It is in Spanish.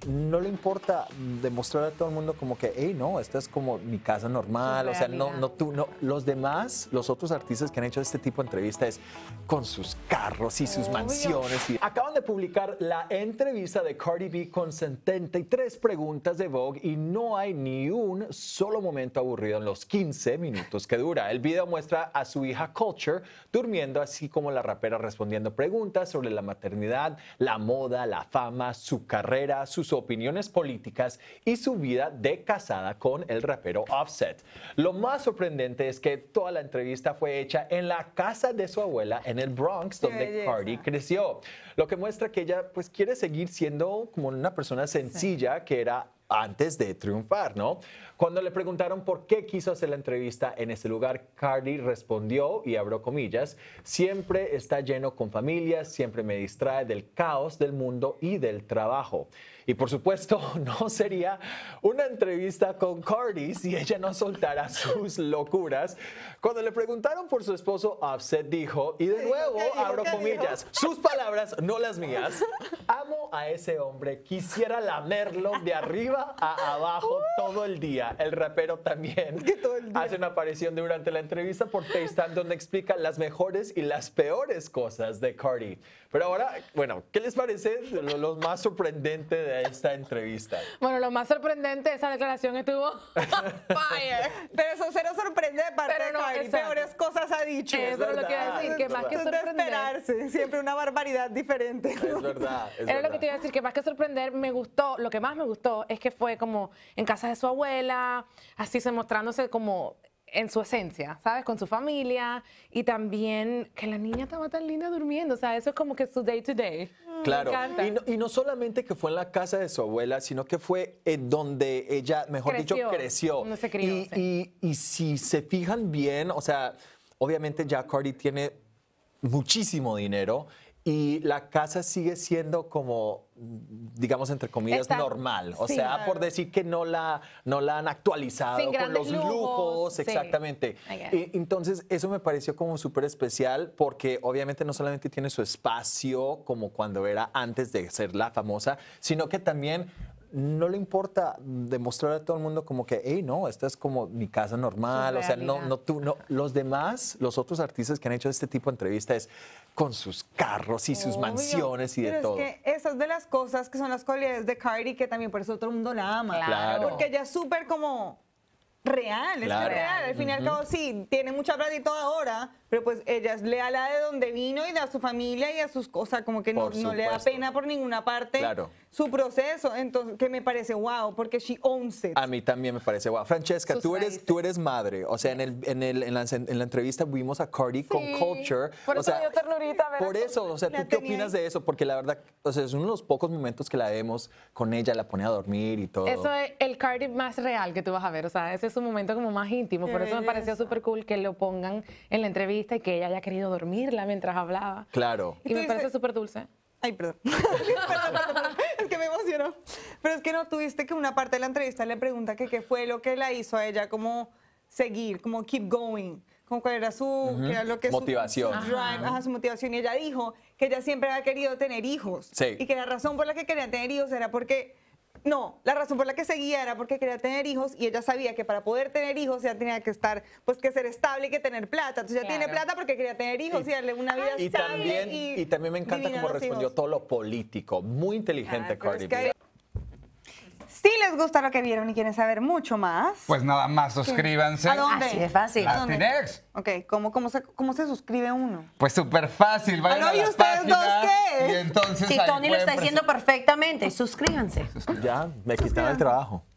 no le importa demostrar a todo el mundo como que, hey, no, esta es como mi casa normal, o sea, no, los demás, los otros artistas que han hecho este tipo de entrevistas es con sus carros y sus mansiones. Acaban de publicar la entrevista de Cardi B con 73 preguntas de Vogue y no hay ni un solo momento aburrido en los 15 minutos que dura. El video muestra a su hija Culture durmiendo, así como la rapera respondiendo preguntas sobre la maternidad, la moda, la fama, su carrera, sus opiniones políticas y su vida de casada con el rapero Offset. Lo más sorprendente es que toda la entrevista fue hecha en la casa de su abuela en el Bronx, donde Cardi creció. Lo que muestra que ella pues quiere seguir siendo como una persona sencilla que era antes de triunfar, ¿no? Cuando le preguntaron por qué quiso hacer la entrevista en ese lugar, Cardi respondió, y abro comillas, siempre está lleno con familias, siempre me distrae del caos del mundo y del trabajo. Y por supuesto, no sería una entrevista con Cardi si ella no soltara sus locuras. Cuando le preguntaron por su esposo, Offset dijo, y de nuevo, abro comillas, sus palabras, no las mías, amo a ese hombre, quisiera lamerlo de arriba a abajo todo el día. El rapero también hace una aparición durante la entrevista por FaceTime donde explica las mejores y las peores cosas de Cardi. Pero ahora, bueno, ¿qué les parece lo más sorprendente de esta entrevista? Bueno, lo más sorprendente, esa declaración estuvo fire. Pero eso cero sorprende de parte de Cardi, peores cosas ha dicho. Eso es lo que iba a decir, que más que sorprender. De esperarse, siempre una barbaridad diferente. Es verdad, es Era verdad. lo que te iba a decir, que más que sorprender, me gustó, lo que más me gustó es que fue como en casa de su abuela, así se mostrándose como en su esencia, ¿sabes? Con su familia y también que la niña estaba tan linda durmiendo, o sea, eso es como que su day to day. Claro, Me encanta. y no solamente que fue en la casa de su abuela, sino que fue en donde ella, mejor dicho, creció. Donde se crió, y si se fijan bien, o sea, obviamente ya Cardi tiene muchísimo dinero y la casa sigue siendo como, digamos, entre comillas, normal. O sea, por decir que no la han actualizado Sin con los grandes lujos. sí. Exactamente. Entonces, eso me pareció como súper especial porque obviamente no solamente tiene su espacio como cuando era antes de ser la famosa, sino que también no le importa demostrar a todo el mundo como que, hey, no, esta es como mi casa normal. O sea, no, los demás, los otros artistas que han hecho este tipo de entrevistas es con sus carros y sus mansiones y de todo. Es que esas de las cosas que son las cualidades de Cardi que también por eso todo el mundo la ama. Claro. Porque ella es súper como real, es Claro. real. Al fin y al cabo, sí, tiene mucha plata y todo ahora, pero pues ella es leal a de donde vino y a su familia y a sus cosas, como que no le da pena por ninguna parte su proceso. Entonces, que me parece wow, porque she owns it. A mí también me parece wow. Francesca, tú eres madre. O sea, en la entrevista vimos a Cardi con Culture. Por eso o sea, me dio ternurita. Por eso, o sea, ¿tú qué opinas de eso? Porque la verdad, o sea, es uno de los pocos momentos que la vemos con ella, la pone a dormir y todo. Eso es el Cardi más real que tú vas a ver, o sea, ese es su momento como más íntimo, por eso me pareció súper cool que lo pongan en la entrevista y que ella haya querido dormirla mientras hablaba. Claro. Y me parece súper dulce. Ay, perdón. Perdón. Es que me emocionó. Pero es que no tuviste que una parte de la entrevista le pregunta que qué fue lo que la hizo a ella como seguir, como keep going, como cuál era su qué era lo que motivación. Su drive, su motivación. Y ella dijo que ella siempre había querido tener hijos. Sí. Y que la razón por la que quería tener hijos era porque la razón por la que seguía era porque quería tener hijos y ella sabía que para poder tener hijos ella tenía que estar, pues que ser estable y que tener plata. Entonces ella tiene plata porque quería tener hijos y darle una vida estable. Y también me encanta cómo respondió todo lo político. Muy inteligente, Cardi B. Si les gusta lo que vieron y quieren saber mucho más, pues nada más suscríbanse. ¿A dónde? Así de fácil. Latinx. Ok, ¿cómo se suscribe uno? Pues súper fácil, vayan a ¿y las ustedes dos páginas qué? y entonces Si ahí Tony lo está pueden diciendo perfectamente, suscríbanse. Ya, me quitaron el trabajo.